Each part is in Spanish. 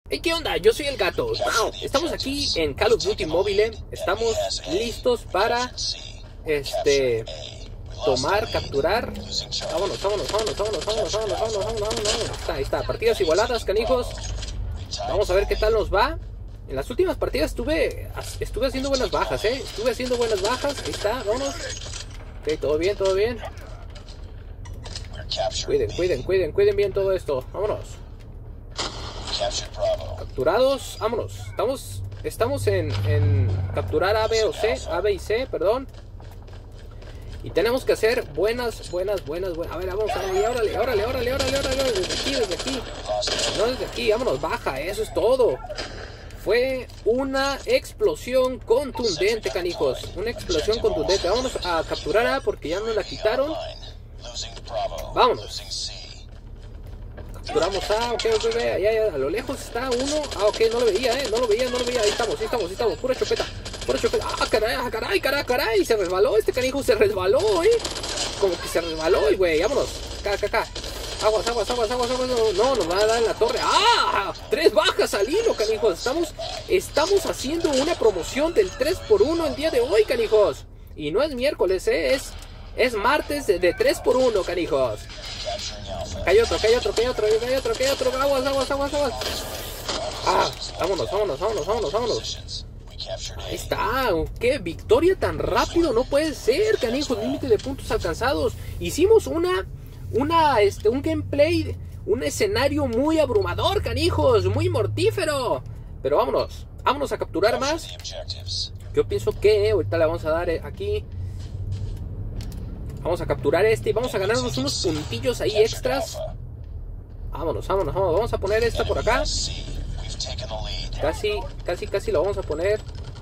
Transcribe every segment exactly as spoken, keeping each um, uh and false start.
Hey, ¿qué onda? Yo soy el gato. Estamos aquí en Call of Duty Mobile. Estamos listos para este tomar, capturar. Vámonos, vámonos, vámonos, vámonos, vámonos, vámonos, vámonos, vámonos, vámonos. Está, ahí está. Partidas igualadas, canijos. Vamos a ver qué tal nos va. En las últimas partidas estuve estuve haciendo buenas bajas, eh. Estuve haciendo buenas bajas. Ahí está, vámonos. Ok, todo bien, todo bien. Cuiden, cuiden, cuiden, cuiden bien todo esto. Vámonos. Capturados, vámonos. Estamos, estamos en, en capturar A, B o C, A, B y C, perdón. Y tenemos que hacer buenas, buenas, buenas, buenas. A ver, vamos a ver, órale, órale, órale, órale, órale, desde aquí, desde aquí. No desde aquí, vámonos, baja, eso es todo. Fue una explosión contundente, canijos. Una explosión contundente. Vámonos a capturar A porque ya nos la quitaron. Vámonos. Capturamos A, ok, ok, ok, allá, allá, a lo lejos está uno. Ah, ok, no lo veía, eh, no lo veía, no lo veía. Ahí estamos, ahí estamos, ahí estamos, pura chopeta, pura chopeta. Ah, caray, caray, caray, caray, se resbaló este canijo, se resbaló, eh. Como que se resbaló el güey, vámonos. Acá, acá, acá. Aguas, aguas, aguas, aguas, aguas. No, no, nos va a dar en la torre. ¡Ah! Tres bajas al hilo, canijos. Estamos, estamos haciendo una promoción del tres por uno el día de hoy, canijos. Y no es miércoles, eh, es, es martes de, de tres por uno, canijos. Acá hay otro, acá hay otro, acá hay otro, acá hay otro, acá hay otro. Aguas, aguas, aguas, aguas. Ah, vámonos, vámonos, vámonos, vámonos, vámonos. Ahí está. Qué victoria tan rápido, no puede ser, canijos. Límite de puntos alcanzados. Hicimos una, una, este, un gameplay, un escenario muy abrumador, canijos, muy mortífero. Pero vámonos, vámonos a capturar más. Yo pienso que ahorita le vamos a dar aquí. Vamos a capturar este y vamos a ganarnos unos puntillos ahí extras. Vámonos, vámonos, vámonos. Vamos a poner esta por acá. Casi, casi, casi la vamos a poner.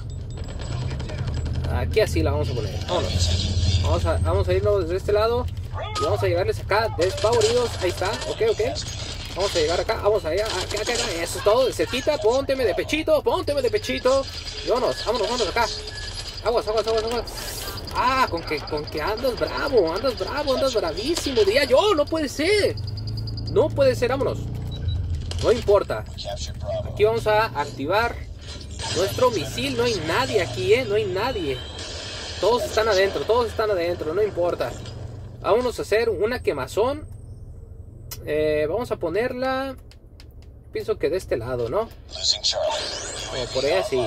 Aquí así la vamos a poner. Vámonos. Vamos a, vamos a irnos desde este lado. Y vamos a llegarles acá despavoridos. Ahí está, ok, ok. Vamos a llegar acá, vamos allá, acá, acá, acá. Eso es todo, de cerquita. Pónteme de pechito, pónteme de pechito. Y vámonos, vámonos, vámonos acá. Aguas, aguas, aguas, aguas. Ah, con que, con que andas bravo, andas bravo, andas bravísimo. Diría yo, no puede ser. No puede ser, vámonos. No importa. Aquí vamos a activar nuestro misil. No hay nadie aquí, eh. No hay nadie. Todos están adentro, todos están adentro, no importa. Vámonos a hacer una quemazón. Eh, vamos a ponerla. Pienso que de este lado, ¿no? Como por ahí así.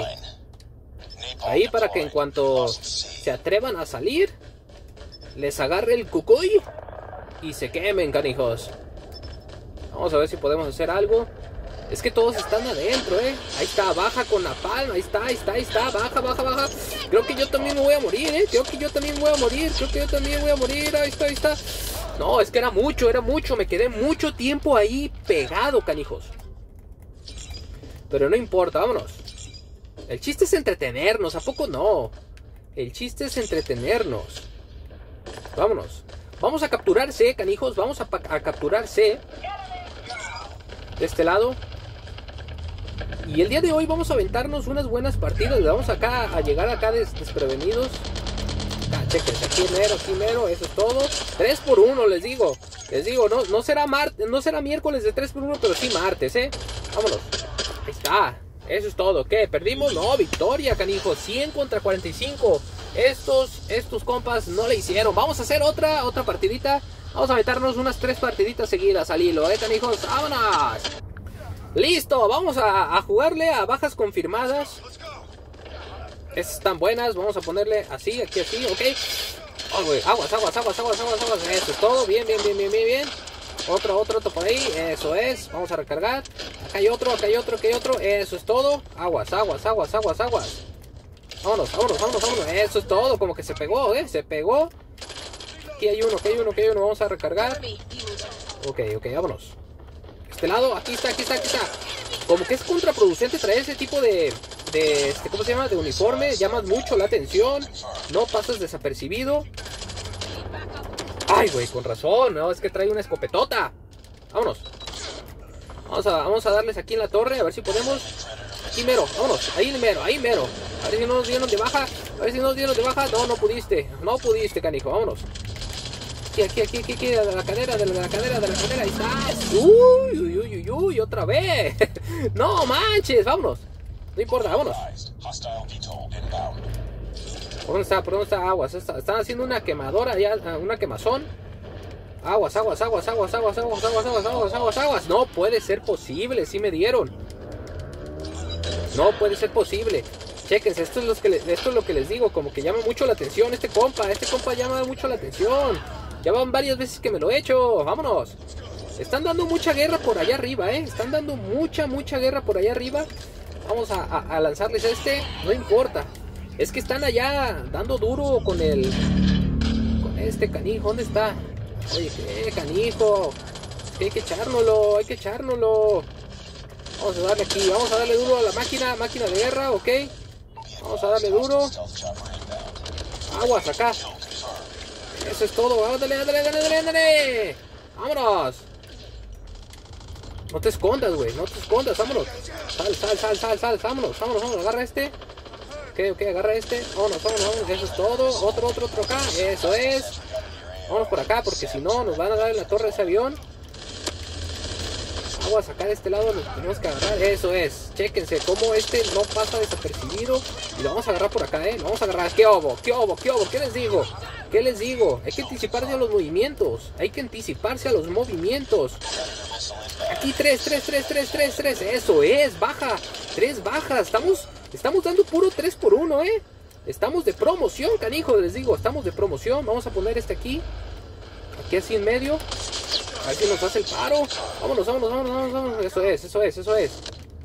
Ahí para que en cuanto se atrevan a salir, les agarre el cucuy y se quemen, canijos. Vamos a ver si podemos hacer algo. Es que todos están adentro, eh. Ahí está, baja con la palma. Ahí está, ahí está, ahí está. Baja, baja, baja. Creo que yo también me voy a morir, eh. Creo que yo también voy a morir. Creo que yo también voy a morir. Ahí está, ahí está. No, es que era mucho, era mucho. Me quedé mucho tiempo ahí pegado, canijos. Pero no importa, vámonos. El chiste es entretenernos, ¿a poco no? El chiste es entretenernos. Vámonos. Vamos a capturar C, canijos. Vamos a, a capturar C. De este lado. Y el día de hoy vamos a aventarnos unas buenas partidas. Le vamos acá a llegar acá des, desprevenidos. Ah, chequen, aquí mero, aquí mero. Eso es todo. tres por uno, les digo. Les digo, no, no será martes, no será miércoles de tres por uno, pero sí martes, ¿eh? Vámonos. Ahí está. Eso es todo. ¿Qué? ¿Perdimos? No, victoria, canijos. cien contra cuarenta y cinco. Estos, estos compas no le hicieron. Vamos a hacer otra, otra partidita. Vamos a meternos unas tres partiditas seguidas al hilo, ¿eh, canijos? ¡Vámonos! ¡Listo! Vamos a, a jugarle a bajas confirmadas. Estas están buenas. Vamos a ponerle así, aquí así, ¿ok? Oh, güey. Aguas, aguas, aguas, aguas, aguas, aguas. Eso es todo. Bien, bien, bien, bien, bien, bien. Otro, otro, otro por ahí, eso es. Vamos a recargar. Acá hay otro, acá hay otro, acá hay otro. Eso es todo. Aguas, aguas, aguas, aguas, aguas. Vámonos, vámonos, vámonos, vámonos. Eso es todo, como que se pegó, eh. Se pegó. Aquí hay uno, aquí hay uno, aquí hay uno. Vamos a recargar. Ok, ok, vámonos. Este lado, aquí está, aquí está, aquí está. Como que es contraproducente traer ese tipo de, de este, ¿cómo se llama? De uniforme. Llamas mucho la atención. No pasas desapercibido. Ay, güey, con razón, no, es que trae una escopetota. Vámonos. Vamos a, vamos a darles aquí en la torre, a ver si podemos. Aquí mero, vámonos, ahí mero, ahí mero. A ver si no nos dieron de baja, a ver si no nos dieron de baja. No, no pudiste, no pudiste, canijo, vámonos. Aquí, aquí, aquí, aquí, aquí, de la cadera, de la cadera, de la cadera, ahí está. Uy, uy, uy, uy, uy, uy, otra vez. No manches, vámonos. No importa, vámonos. ¿Por dónde está? ¿Por dónde está? Aguas. Están haciendo una quemadora ya, una quemazón. Aguas, aguas, aguas, aguas, aguas, aguas, aguas, aguas, aguas, aguas, aguas. No puede ser posible, sí me dieron. No puede ser posible. Chéquense, esto es, lo que les, esto es lo que les digo, como que llama mucho la atención este compa. Este compa llama mucho la atención. Ya van varias veces que me lo he hecho. Vámonos. Están dando mucha guerra por allá arriba, eh. Están dando mucha, mucha guerra por allá arriba. Vamos a, a, a lanzarles este. No importa. Es que están allá dando duro con el... Con este canijo. ¿Dónde está? Oye, ¿qué canijo? Es que hay que echárnoslo, hay que echárnoslo. Vamos a darle aquí, vamos a darle duro a la máquina, máquina de guerra, ok. Vamos a darle duro. Aguas acá. Eso es todo, ándale, ándale, ándale, ándale. Vámonos. No te escondas, güey, no te escondas, vámonos. Sal, sal, sal, sal, sal, vámonos, vámonos, vámonos, agarra este. Ok, ok, agarra este. Vámonos, vámonos, vámonos, eso es todo. Otro, otro, otro acá, eso es. Vámonos por acá, porque si no, nos van a dar en la torre ese avión. Aguas acá de este lado, lo tenemos que agarrar. Eso es, chéquense cómo este no pasa desapercibido. Y lo vamos a agarrar por acá, eh. Lo vamos a agarrar. ¿Qué obo? ¿Qué obo? ¿Qué obo? ¿Qué les digo? ¿Qué les digo? Hay que anticiparse a los movimientos. Hay que anticiparse a los movimientos. Aquí tres, tres, tres, tres, tres, tres. Eso es, baja. Tres bajas. Estamos, estamos dando puro tres por uno, eh. Estamos de promoción, canijo, les digo. Estamos de promoción. Vamos a poner este aquí. Aquí así en medio. A ver si nos hace el paro. Vámonos, vámonos, vámonos, vámonos, vámonos. Eso es, eso es, eso es.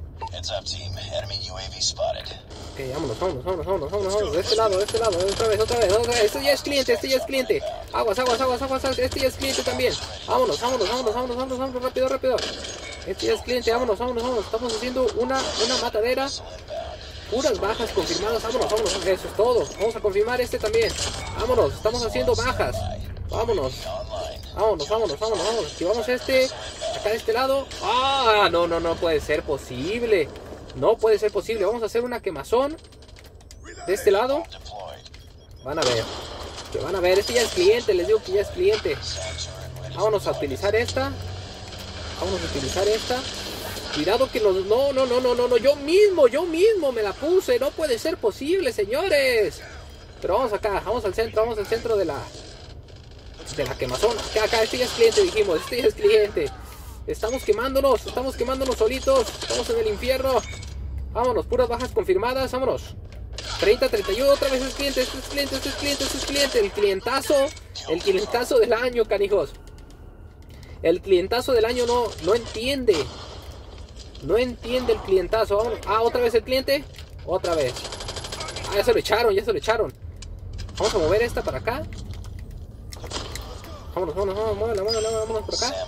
Ok, vámonos, vámonos, vámonos, vámonos, vámonos, vámonos. De este lado, de este lado, otra vez, otra vez, otra vez. Este ya es cliente, este ya es cliente. Aguas, aguas, aguas, aguas, este ya es cliente también. Vámonos, vámonos, vámonos, vámonos, vámonos, vámonos, rápido, rápido. Este ya es cliente, vámonos, vámonos, vámonos. Estamos haciendo una, una matadera. Puras bajas confirmadas, vámonos, vámonos. Eso es todo. Vamos a confirmar este también. Vámonos, estamos haciendo bajas. Vámonos. Vámonos, vámonos, vámonos, vámonos. Activamos este. Acá de este lado. Ah, no, no, no puede ser posible. No puede ser posible. Vamos a hacer una quemazón. De este lado. Van a ver. Que van a ver. Este ya es cliente. Les digo que ya es cliente. Vámonos a utilizar esta. Vamos a utilizar esta. Cuidado que nos... No, no, no, no, no, no. Yo mismo, yo mismo me la puse. No puede ser posible, señores. Pero vamos acá. Vamos al centro. Vamos al centro de la... De la quemazón. Acá, acá. Este ya es cliente, dijimos. Este ya es cliente. Estamos quemándonos. Estamos quemándonos solitos. Estamos en el infierno. Vámonos. Puras bajas confirmadas. Vámonos. treinta, treinta y uno. Otra vez es cliente. Este es cliente. Este es cliente. Este es cliente. El clientazo. El clientazo del año, canijos. El clientazo del año no, no entiende. No entiende el clientazo. Vámonos. Ah, otra vez el cliente. Otra vez. Ah, ya se lo echaron. Ya se lo echaron. Vamos a mover esta para acá. Vámonos, vámonos, vámonos, vámonos, vámonos, vámonos por acá.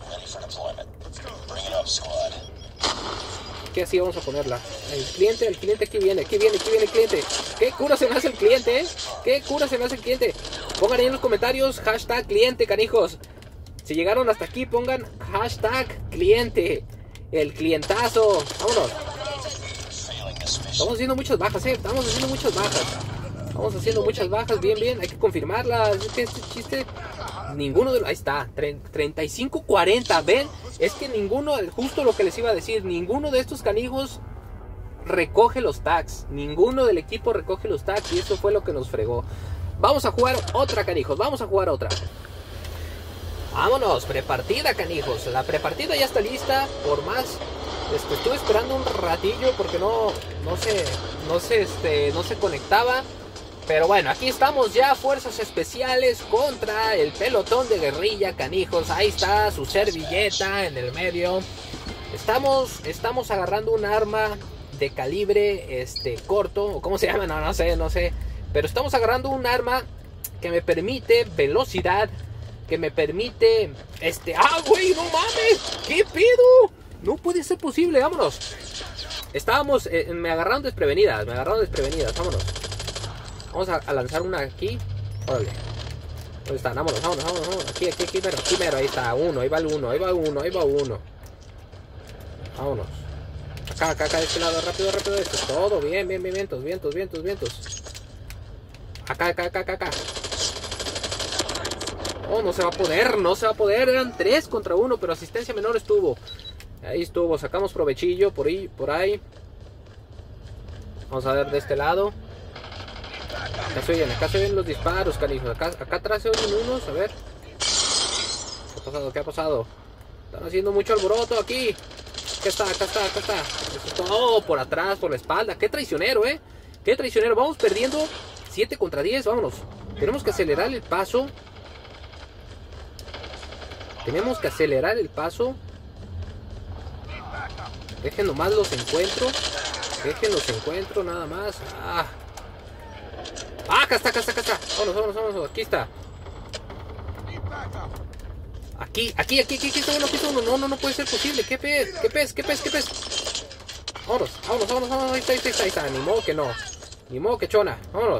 Aquí así vamos a ponerla. El cliente, el cliente aquí viene, aquí viene, aquí viene el cliente. ¿Qué cura se me hace el cliente, eh? ¿Qué cura se me hace el cliente? Pongan ahí en los comentarios hashtag cliente, canijos. Si llegaron hasta aquí, pongan hashtag cliente. El clientazo. Vámonos. Estamos haciendo muchas bajas, eh. Estamos haciendo muchas bajas. Estamos haciendo muchas bajas, bien, bien. Hay que confirmarlas. Es que este chiste... Ninguno de los... Ahí está, treinta y cinco cuarenta, ¿ven? Es que ninguno, justo lo que les iba a decir, ninguno de estos canijos recoge los tags. Ninguno del equipo recoge los tags y eso fue lo que nos fregó. Vamos a jugar otra, canijos, vamos a jugar otra. Vámonos, prepartida, canijos. La prepartida ya está lista, por más... Este, estuve esperando un ratillo porque no, no se, no se, este, no se conectaba. Pero bueno, aquí estamos ya, fuerzas especiales contra el pelotón de guerrilla, canijos. Ahí está su servilleta en el medio. Estamos, estamos agarrando un arma de calibre este, corto, o cómo se llama, no, no sé, no sé. Pero estamos agarrando un arma que me permite velocidad, que me permite, este, ¡ah, güey, no mames! ¿Qué pedo? No puede ser posible, vámonos. Estábamos, eh, me agarraron desprevenidas, me agarraron desprevenidas, vámonos. Vamos a, a lanzar una aquí. Órale. ¿Dónde están? Vámonos, vámonos, vámonos, vámonos. Aquí, aquí, aquí, mero, aquí, mero. Ahí está, uno, ahí va el uno, ahí va uno, ahí va uno. Vámonos. Acá, acá, acá, de este lado, rápido, rápido. Esto es todo. Bien, bien, bien, vientos, vientos, vientos, vientos. Acá, acá, acá, acá, acá. Oh, no se va a poder, no se va a poder. Eran tres contra uno, pero asistencia menor estuvo. Ahí estuvo, sacamos provechillo por ahí, por ahí. Vamos a ver de este lado. Acá se oyen, acá se ven los disparos, canijos. Acá, acá atrás se oyen unos, a ver. ¿Qué ha pasado? ¿Qué ha pasado? Están haciendo mucho alboroto aquí. Acá está, acá está, acá está. Eso es todo, por atrás, por la espalda. Qué traicionero, eh. Qué traicionero. Vamos perdiendo siete contra diez, vámonos. Tenemos que acelerar el paso. Tenemos que acelerar el paso. Dejen nomás los encuentro. Dejen los encuentro nada más. Ah. Ah, acá está, acá está, acá está. Vámonos, vámonos, vámonos. Aquí está. Aquí, aquí, aquí, aquí, aquí está uno, aquí está uno. No, no, no puede ser posible. ¿Qué pez? ¿Qué pez? ¿Qué pez? ¿Qué pez? Vámonos, vámonos, vámonos, vámonos. Ahí está, ahí está, ahí está. Ni modo que no. Ni modo que chona. Vámonos.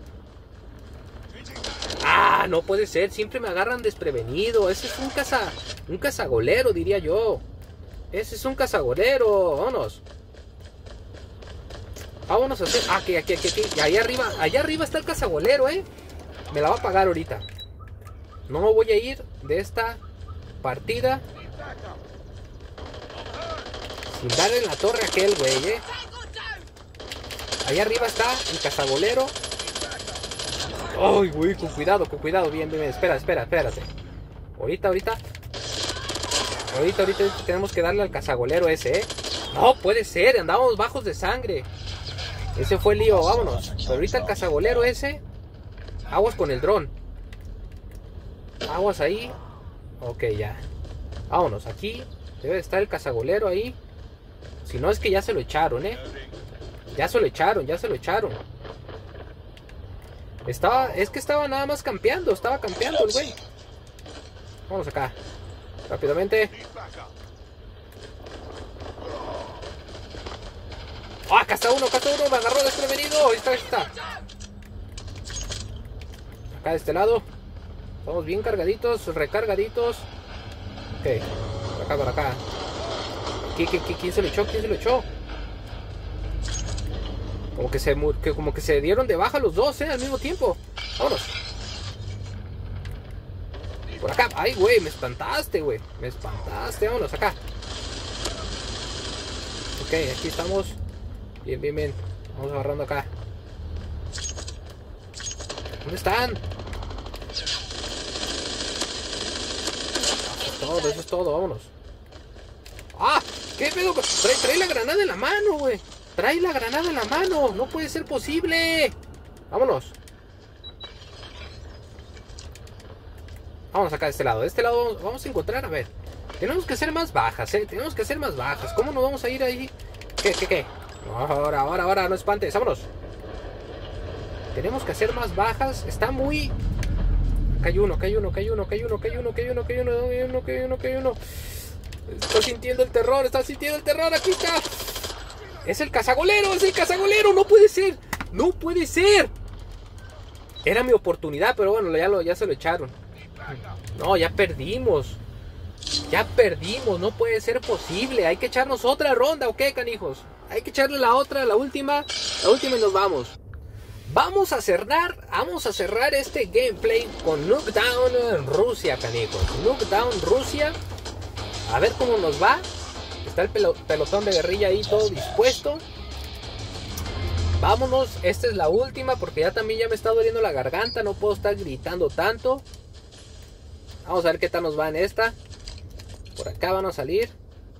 Ah, no puede ser. Siempre me agarran desprevenido. Ese es un caza... Un cazagolero, diría yo. Ese es un cazagolero. Vámonos. Vámonos a hacer... Ah, aquí, aquí, aquí, aquí. Allá arriba, allá arriba está el cazagolero, eh. Me la va a pagar ahorita. No me voy a ir de esta partida sin darle en la torre a aquel güey, eh. Allá arriba está el cazagolero. Ay, güey, con cuidado, con cuidado. Bien, bien, bien. Espera, espera, espérate. Ahorita, ahorita. Ahorita, ahorita, ahorita tenemos que darle al cazagolero ese, eh. No, puede ser. Andamos bajos de sangre. Ese fue el lío, vámonos. Pero ahorita el cazagolero ese. Aguas con el dron. Aguas ahí. Ok, ya. Vámonos, aquí debe estar el cazagolero ahí. Si no es que ya se lo echaron, eh. Ya se lo echaron, ya se lo echaron. Estaba, es que estaba nada más campeando. Estaba campeando el güey. Vamos acá. Rápidamente. ¡Ah! Acá está uno, acá está uno. Me agarró desprevenido. Ahí está, ahí está. Acá de este lado. Estamos bien cargaditos, recargaditos. Ok. Por acá, por acá. ¿Quién, quién, quién se lo echó? ¿Quién se lo echó? Como que se, que, como que se dieron de baja los dos, eh, al mismo tiempo. Vámonos. Por acá. Ay, güey, me espantaste, güey. Me espantaste. Vámonos, acá. Ok, aquí estamos. Bien, bien, bien. Vamos agarrando acá. ¿Dónde están? Eso es todo, eso es todo. Vámonos. ¡Ah! ¿Qué pedo? Trae, trae la granada en la mano, güey. Trae la granada en la mano. No puede ser posible. Vámonos. Vamos acá de este lado. De este lado vamos a encontrar, a ver. Tenemos que hacer más bajas, eh. Tenemos que hacer más bajas. ¿Cómo nos vamos a ir ahí? ¿Qué, qué, qué? Ahora, ahora, ahora, no espantes. Vámonos. Tenemos que hacer más bajas. Está muy... Acá hay uno, acá hay uno, acá hay uno, acá hay uno, acá hay uno, acá hay uno, acá hay uno, acá hay uno, acá hay uno, acá hay uno. Estoy sintiendo el terror, estoy sintiendo el terror. Aquí está. Es el cazagolero, es el cazagolero. No puede ser, no puede ser. Era mi oportunidad, pero bueno, ya, lo, ya se lo echaron. No, ya perdimos. Ya perdimos, no puede ser posible. Hay que echarnos otra ronda, ¿ok, canijos? Hay que echarle la otra, la última. La última y nos vamos. Vamos a cerrar, vamos a cerrar este gameplay con Nuketown Rusia, canijos. Nuketown Rusia. A ver cómo nos va. Está el pelotón de guerrilla ahí todo dispuesto. Vámonos, esta es la última porque ya también ya me está doliendo la garganta. No puedo estar gritando tanto. Vamos a ver qué tal nos va en esta. Por acá van a salir.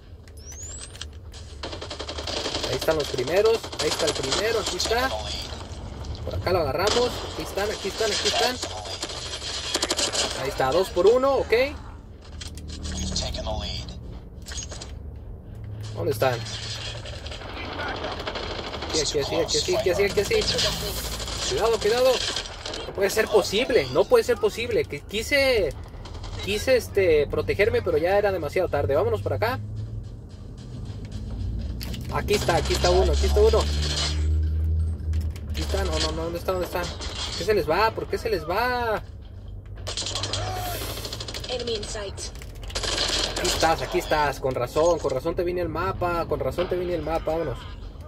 Ahí están los primeros. Ahí está el primero, aquí está. Por acá lo agarramos. Aquí están, aquí están, aquí están. Ahí está, dos por uno, ok. ¿Dónde están? Aquí, aquí, aquí, aquí, aquí, aquí, aquí, aquí. Cuidado, cuidado. No puede ser posible, no puede ser posible. Que quise, quise este, protegerme, pero ya era demasiado tarde. Vámonos por acá. Aquí está, aquí está uno, aquí está uno. Aquí está, no, no, no, ¿dónde está? ¿Dónde está? ¿Por qué se les va? ¿Por qué se les va? Enemy in sight. Aquí estás, aquí estás, con razón, con razón te vine el mapa, con razón te vine el mapa, vámonos.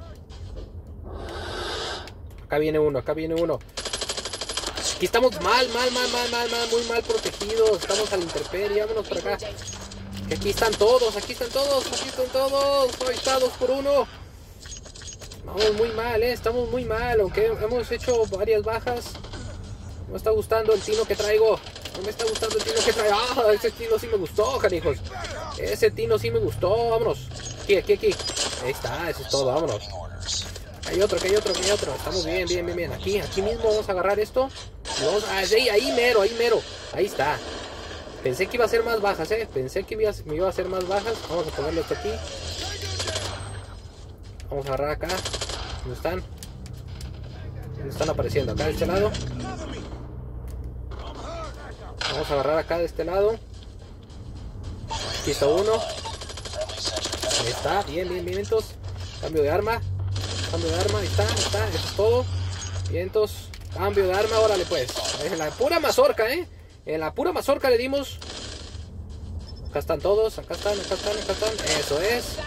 Acá viene uno, acá viene uno. Aquí estamos mal, mal, mal, mal, mal, mal, muy mal protegidos, estamos a la intemperie, vámonos por acá. Que aquí están todos, aquí están todos, aquí están todos. Ahí está, dos por uno. Vamos muy mal, eh. Estamos muy mal. Aunque hemos hecho varias bajas. No me está gustando el tino que traigo. No me está gustando el tino que traigo. Ah, ese tino sí me gustó, canijos. Ese tino sí me gustó. Vámonos. Aquí, aquí, aquí. Ahí está, eso es todo, vámonos. Hay otro, que hay otro, que hay otro. Estamos bien, bien, bien, bien. Aquí, aquí mismo vamos a agarrar esto. Vamos a... ahí, ahí mero, ahí mero. Ahí está. Pensé que iba a ser más bajas, eh. Pensé que iba a... me iba a hacer más bajas. Vamos a ponerlo esto aquí. Vamos a agarrar acá. ¿Dónde están? ¿Dónde están apareciendo? Acá de este lado. Vamos a agarrar acá de este lado. Aquí está uno. Ahí está, bien, bien, vientos. Cambio de arma. Cambio de arma, ahí está, ahí está, eso es todo. Vientos, cambio de arma, órale pues. En la pura mazorca, eh. En la pura mazorca le dimos. Acá están todos, acá están, acá están, acá están. Eso es.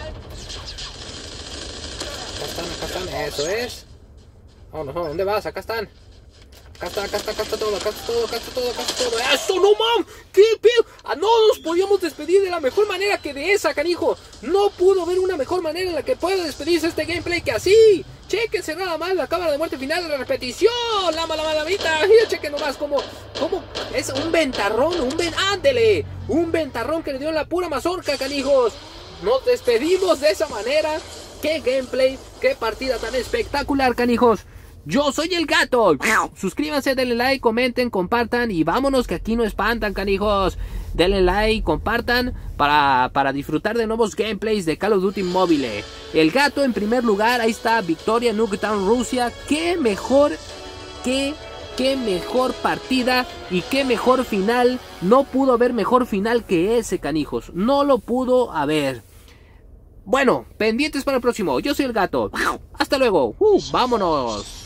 Acá están, acá están, eso es. Vámonos, no, ¿dónde vas? Acá están. Acá está, acá está, acá está todo, acá está todo, acá está todo, acá está todo. ¡Eso no, mam! ¿Qué pedo? Ah, no nos podíamos despedir de la mejor manera que de esa, canijo. No pudo haber una mejor manera en la que pueda despedirse este gameplay que así. Chéquense nada más la cámara de muerte final, la repetición, la mala malavita. Chequen nomás cómo, cómo es un ventarrón, un ven, ándele, un ventarrón que le dio en la pura mazorca, canijos. Nos despedimos de esa manera. Qué gameplay, qué partida tan espectacular, canijos. Yo soy el gato. Suscríbanse, denle like, comenten, compartan y vámonos que aquí no espantan, canijos. Denle like, compartan para, para disfrutar de nuevos gameplays de Call of Duty Mobile. El gato en primer lugar, ahí está, Victoria Nuketown Rusia. Qué mejor, qué, qué mejor partida y qué mejor final. No pudo haber mejor final que ese, canijos. No lo pudo haber. Bueno, pendientes para el próximo. Yo soy el gato. Hasta luego. Uh, vámonos.